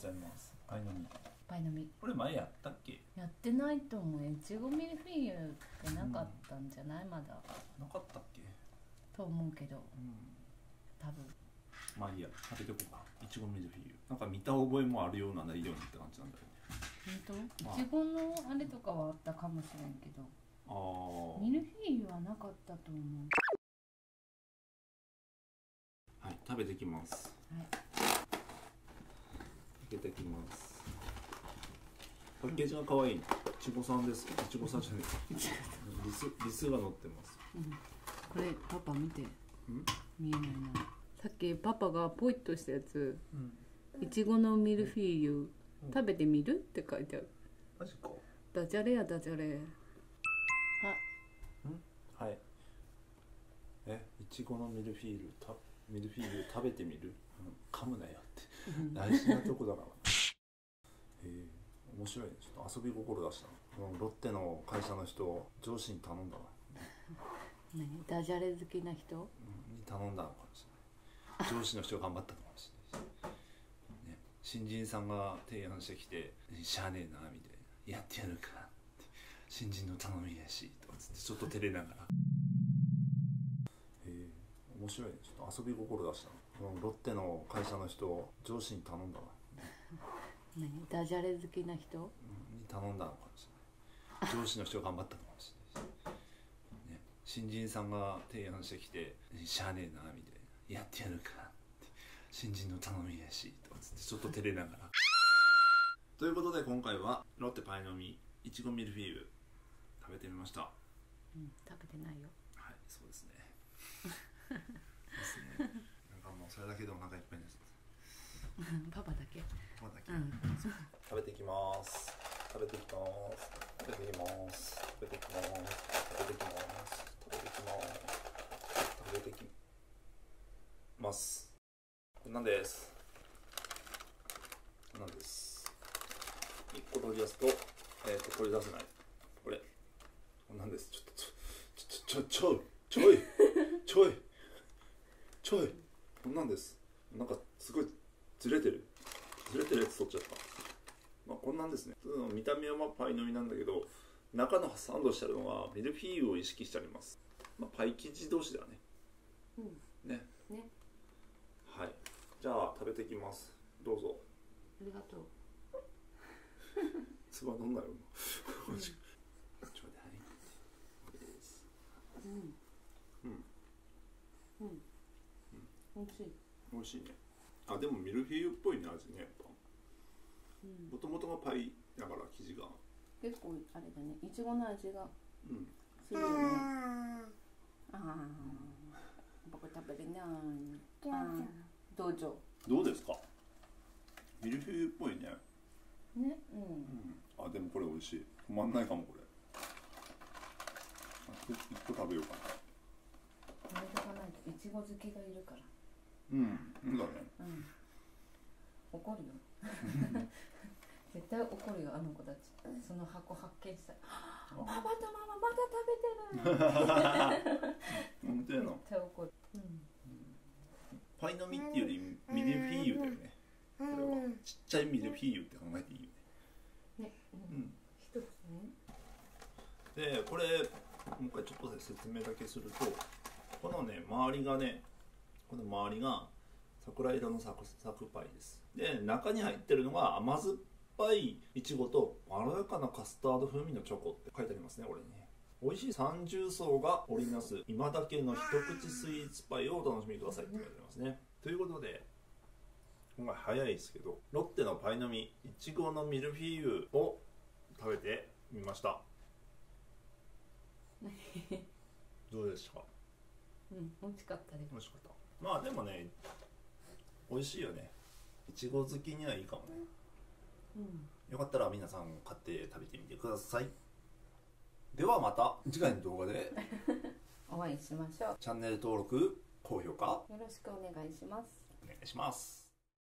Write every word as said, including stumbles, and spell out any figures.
ざいます。パイの実。 パイの実。 これ前やったっけ？ やってないと思う。いちごミルフィーユってなかったんじゃない、うん、まだ。 なかったっけ？ と思うけど。うん、多分。 まあいいや、食べてこうか。いちごミルフィーユ。なんか見た覚えもあるようなないようなって感じなんだよね。 本当？いちごのあれとかはあったかもしれんけど。ああ。ミルフィーユはなかったと思う。 はい、食べてきます。はい。開けてきます。パッケージが可愛い。いちごさんです。いちごさんじゃない。リス、リスが乗ってます。 うん、これパパ見て。見えないな。さっきパパがポイッとしたやつ。いちごのミルフィーユ、うん、食べてみるって書いてある。 マジか。 ダジャレやダジャレ。 は。はい。え、いちごのミルフィーユ、た、ミルフィーユ食べてみる。うん、噛むなよって。大事なとこだから。へえ、面白いね。ちょっと遊び心出したの。ロッテの会社の人、上司に頼んだわ。 何、ダジャレ好きな人？ うん、に頼んだのかもしれない。上司の人が頑張ったのかもしれないし、ね、新人さんが提案してきて「しゃあねえな」みたいな「やってやるか」って「新人の頼みやし」とかつってちょっと照れながら。へえ、面白いね。ちょっと遊び心出したの。ロッテの会社の人、上司に頼んだわ。 何、ダジャレ好きな人？ うん、に頼んだのかもしれない。上司の人が頑張ったのかもしれないし、ね、新人さんが提案してきて「しゃあねえな」みたいな「やってやるか」って新人の頼みやしとかつってちょっと照れながら。ということで今回はロッテパイの実いちごミルフィーユ食べてみました。 うん、食べてないよ。 はい、そうですね。ですね。なんかもうそれだけでお腹いっぱいです。 パパだけ。 パパだけ。うん、食べていきます。食べていきます。食べていきます。食べていきます。食べていきます。食べていきます。食べていきます。こんなんです。こんなんです。いっこ取り出すと、えっと取り出せない。これ。こんなんです。ちょっとちょちょちょちょちょいちょいちょいこんなんです。なんかすごいずれてる。ずれてるやつ取っちゃった。まあこんなんですね。見た目はまあパイの実なんだけど、中のサンドしてあるのがミルフィーユを意識してあります。まあパイ生地同士だね。うん。ね。ね。はい。じゃあ食べていきます。どうぞ。 ありがとう。 つば飲んだよ。うん、ちょうだい。うん。うん。うん。美味しい。美味しいね。あ、でもミルフィーユっぽいね、味ね、やっぱ。もともとがパイだから生地が。 結構あれだね、いちごの味が。うん。するよね。ああ。僕食べれない。どうぞ。 どうですか。ミルフィーユっぽいね。 ね、うん。うん、 あ、でもこれ美味しい。止まんないかもこれ。一個食べようかな。 やめとかないといちご好きがいるから。 うん、そうだね。うん。 怒るよ。絶対怒るよ、あの子たち。その箱発見したら。パパとママまだ食べてる。 本当やの。 絶対怒る。うん。 パイの実っていうよりミルフィーユだよね。これはちっちゃいミルフィーユって考えていいよね。ね。うん。一つね。で、これもう一回ちょっと説明だけすると、このね周りがね、この周りが桜色のサクサクパイです。で、中に入ってるのが甘酸っぱいいちごとまろやかなカスタード風味のチョコって書いてありますね、これに。美味しい三重奏が織りなす今だけの一口スイーツパイをお楽しみくださいって書いてありますね。ということで、今回早いですけど、ロッテのパイの実いちごのミルフィーユを食べてみました。どうでしたか。 うん、美味しかったです。 美味しかった。まあでもね、美味しいよね。いちご好きにはいいかもね。うん、よかったら皆さん買って食べてみてください。ではまた次回の動画でお会いしましょう。 チャンネル登録、高評価よろしくお願いします。 お願いします。